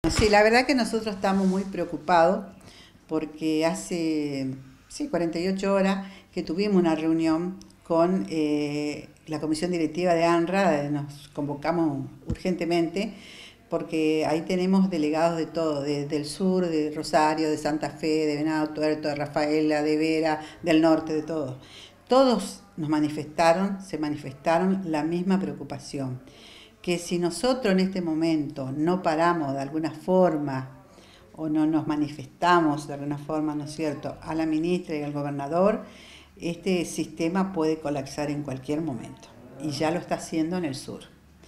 Sí, la verdad que nosotros estamos muy preocupados porque hace 48 horas que tuvimos una reunión con la comisión directiva de ANRA, nos convocamos urgentemente porque ahí tenemos delegados de todo, del sur, de Rosario, de Santa Fe, de Venado Tuerto, de Rafaela, de Vera, del norte, de todos. Todos se manifestaron la misma preocupación, que si nosotros en este momento no paramos de alguna forma o no nos manifestamos de alguna forma, ¿no es cierto?, a la ministra y al gobernador, este sistema puede colapsar en cualquier momento. Y ya lo está haciendo en el sur.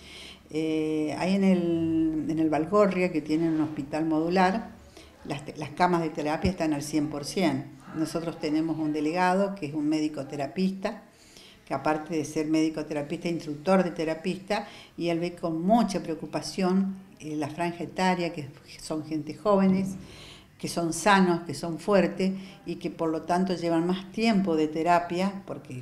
Hay en el Valgorria, que tienen un hospital modular, las camas de terapia están al 100%. Nosotros tenemos un delegado que es un médico terapista, que aparte de ser médico terapista, instructor de terapista, y él ve con mucha preocupación la franja etaria, que son gente jóvenes, que son sanos, que son fuertes y que por lo tanto llevan más tiempo de terapia porque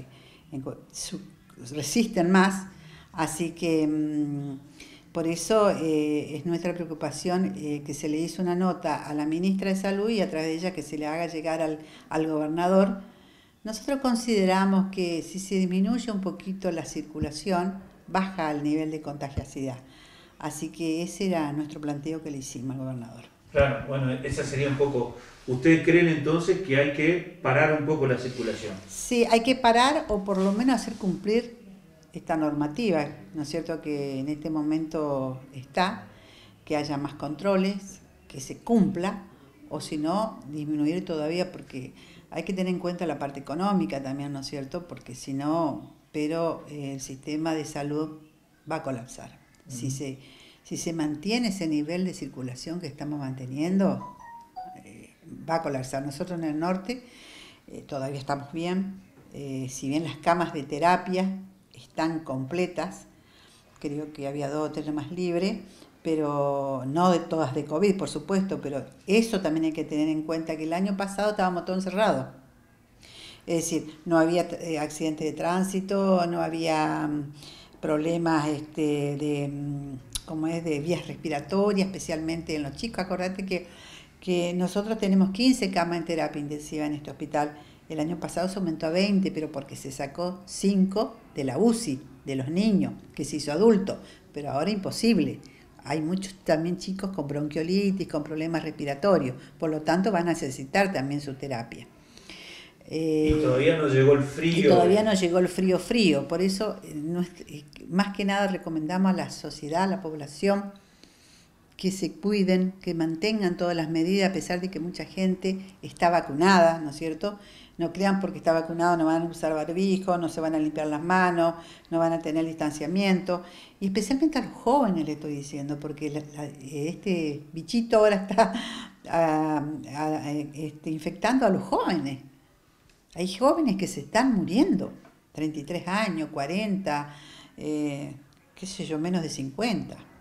resisten más. Así que por eso es nuestra preocupación que se le hizo una nota a la ministra de Salud y a través de ella que se le haga llegar al gobernador. Nosotros consideramos que si se disminuye un poquito la circulación, baja el nivel de contagiosidad. Así que ese era nuestro planteo que le hicimos al gobernador. Claro, bueno, esa sería un poco... ¿Ustedes creen entonces que hay que parar un poco la circulación? Sí, hay que parar o por lo menos hacer cumplir esta normativa, ¿no es cierto?, que en este momento está, que haya más controles, que se cumpla, o si no, disminuir todavía, porque hay que tener en cuenta la parte económica también, ¿no es cierto?, porque si no, pero el sistema de salud va a colapsar. Si se mantiene ese nivel de circulación que estamos manteniendo, va a colapsar. Nosotros en el norte todavía estamos bien, si bien las camas de terapia están completas, creo que había 2 o 3 más libres, pero no de todas de COVID, por supuesto, pero eso también hay que tener en cuenta, que el año pasado estábamos todos encerrados. Es decir, no había accidentes de tránsito, no había problemas como es, de vías respiratorias, especialmente en los chicos. Acordate que nosotros tenemos 15 camas en terapia intensiva en este hospital. El año pasado se aumentó a 20, pero porque se sacó 5 de la UCI, de los niños, que se hizo adulto, pero ahora imposible. Hay muchos también chicos con bronquiolitis, con problemas respiratorios, por lo tanto van a necesitar también su terapia. Y todavía no llegó el Y frío. todavía no llegó el frío frío, por eso más que nada recomendamos a la sociedad, a la población, que se cuiden, que mantengan todas las medidas, a pesar de que mucha gente está vacunada, ¿no es cierto? No crean porque está vacunado no van a usar barbijo, no se van a limpiar las manos, no van a tener distanciamiento. Y especialmente a los jóvenes le estoy diciendo, porque este bichito ahora está infectando a los jóvenes. Hay jóvenes que se están muriendo, 33 años, 40, qué sé yo, menos de 50.